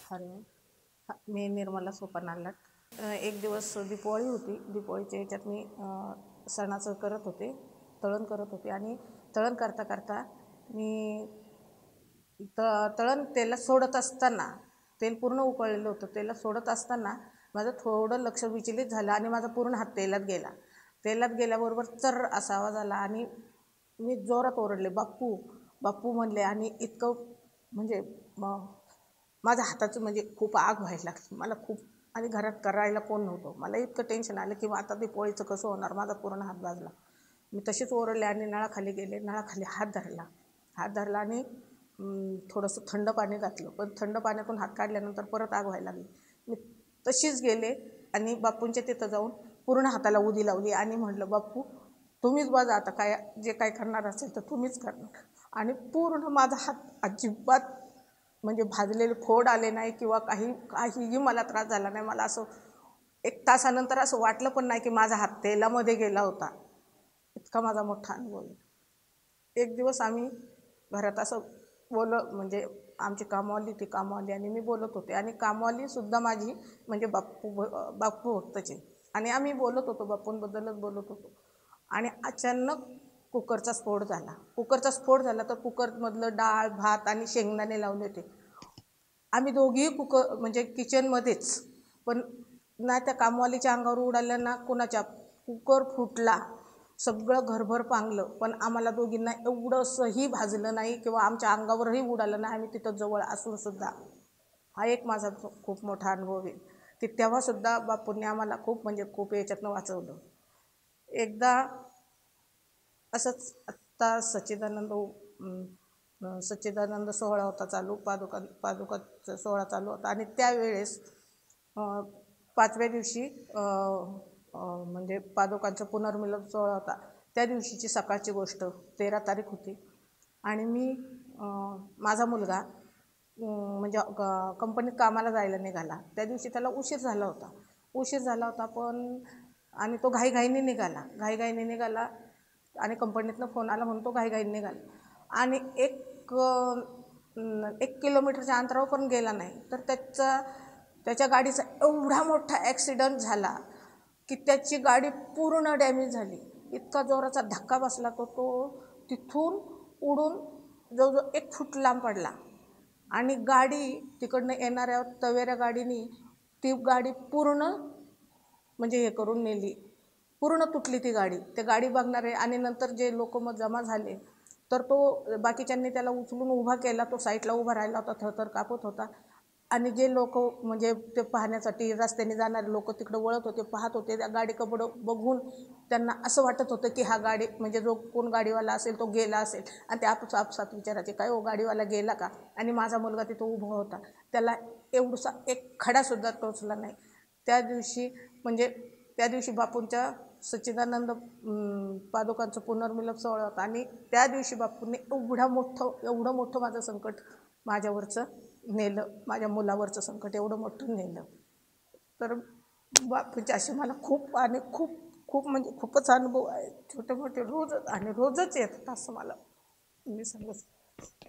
Hello, मी निर्मला सोपान आलाट. एक दिवस दीपावळी होती. दीपावळीच्या ह्याच्यात मी सणाचं करत होते, तळण करत होते. आणि तळण करता करता मी तळण तेलात सोडत असताना, तेल पूर्ण उकळलेलं होतं, तेलात सोडत असताना माझं थोडं लक्ष विचलित झालं आणि माझा पूर्ण हात तेलात गेला. तेलात गेल्याबरोबर चर्र असा आवाज आला आणि मी जोरात ओरडले, बाप्पू बाप्पू म्हणले. आणि इतकं म्हणजे माझ्या हाताचं म्हणजे खूप आग व्हायला लागली मला खूप. आणि घरात करायला कोण नव्हतं. मला इतकं टेन्शन आलं की आता दीपावळीचं कसं होणार. माझा पूर्ण हात भाजला. मी तशीच ओरडले आणि नळाखाली गेले. नळाखाली हात धरला आणि थोडंसं थंड पाणी घातलं. पण थंड पाण्यातून हात काढल्यानंतर परत आग व्हायला लागली. मी तशीच गेले आणि बाप्पूंच्या तिथं जाऊन पूर्ण हाताला उदी लावली आणि म्हटलं, बाप्पू तुम्हीच बघा आता काय जे काय करणार असेल तर तुम्हीच करणार. आणि पूर्ण माझा हात अजिबात म्हणजे भाजलेले फोड आले नाही किंवा काहीही मला त्रास झाला नाही. मला असं एक तासानंतर असं वाटलं पण नाही की माझा हात तेलामध्ये गेला होता. इतका माझा मोठा अनुभव आहे. एक दिवस आम्ही घरात असं म्हणजे आमची कामवाली आणि मी बोलत होते. आणि कामवालीसुद्धा माझी म्हणजे बाप्पू भक्तची. आणि आम्ही बोलत होतो, बाप्पूंबद्दलच बोलत होतो. आणि अचानक कुकरचा स्फोट झाला. तर कुकरमधलं डाळ भात आणि शेंगदाणे लावले होते. आम्ही दोघीही म्हणजे किचनमध्येच. पण ना त्या कामवालीच्या अंगावर उडालं ना कुणाच्या. कुकर फुटला, सगळं घरभर पांगलं. पण आम्हाला दोघींना एवढंसंही भाजलं नाही किंवा आमच्या अंगावरही उडालं नाही. आम्ही तिथं जवळ असूनसुद्धा. हा एक माझा खूप मोठा अनुभव आहे की तेव्हासुद्धा बापूंनी आम्हाला खूप याच्यातनं वाचवलं. एकदा असंच आत्ता सच्चिदानंद सोहळा होता चालू, पादुकाचा सोहळा चालू होता. आणि त्यावेळेस 5व्या दिवशी म्हणजे पादुकांचा पुनर्मिलन सोहळा होता. त्या दिवशीची सकाळची गोष्ट, 13 तारीख होती. आणि मी माझा मुलगा म्हणजे कंपनीत कामाला जायला निघाला. त्या दिवशी त्याला उशीर झाला होता पण. आणि तो घाईघाईने निघाला आणि कंपनीतनं फोन आला म्हणून तो घाईघाईने निघाला. आणि 1 किलोमीटरच्या अंतरावर पण गेला नाही तर त्याच्या गाडीचा एवढा मोठा ॲक्सिडंट झाला की त्याची गाडी पूर्ण डॅमेज झाली. इतका जोराचा धक्का बसला तो तिथून उडून जवळजवळ 1 फूट लांब पडला. आणि गाडी तिकडनं येणाऱ्या तवेऱ्या गाडीने ती गाडी पूर्ण म्हणजे हे करून नेली. पूर्ण तुटली ती गाडी. ते गाडी बघणारे आणि नंतर जे लोक मग जमा झाले तर बाकीच्यांनी त्याला उचलून उभा केला. तो साईडला उभा राहिला होता, थरथर कापत होता. आणि जे लोक म्हणजे ते पाहण्यासाठी रस्त्याने जाणारे लोक तिकडं वळत होते, पाहत होते. त्या गाडीकडं बघून त्यांना असं वाटत होतं की हा गाडी म्हणजे जो कोण गाडीवाला असेल तो गेला असेल. आणि ते आपसात विचारायचे, काय हो गाडीवाला गेला का. आणि माझा मुलगा तिथं उभा होता, त्याला एवढसा एक खडासुद्धा टोचला नाही. त्या दिवशी बापूंच्या सच्चिदानंद पादुकांचं पुनर्मिलन सोहळा होता. आणि त्या दिवशी बापूंनी एवढं मोठं माझं संकट माझ्यावरचं नेलं, माझ्या मुलावरचं संकट एवढं मोठं नेलं. तर बापूंचे असे मला खूप म्हणजे खूपच अनुभव आहेत. छोटे मोठे रोजच येतात असं मला मी सांगत.